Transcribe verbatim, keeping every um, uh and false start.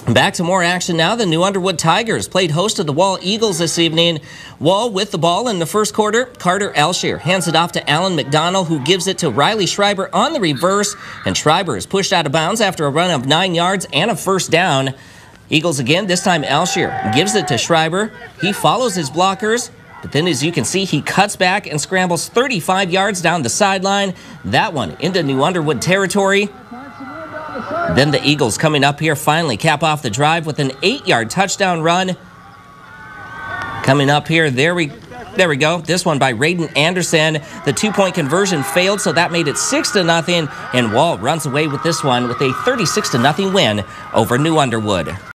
Back to more action now. The New Underwood Tigers played host to the Wall Eagles this evening. Wall with the ball in the first quarter. Carter Alshear hands it off to Alan McDonald, who gives it to Riley Schreiber on the reverse. And Schreiber is pushed out of bounds after a run of nine yards and a first down. Eagles again, this time Alshear gives it to Schreiber. He follows his blockers, but then as you can see, he cuts back and scrambles thirty-five yards down the sideline. That one into New Underwood territory. Then the Eagles coming up here finally cap off the drive with an eight-yard touchdown run. Coming up here, there we there we go. This one by Raiden Anderson. The two-point conversion failed, so that made it six to nothing. And Wall runs away with this one with a thirty-six to nothing win over New Underwood.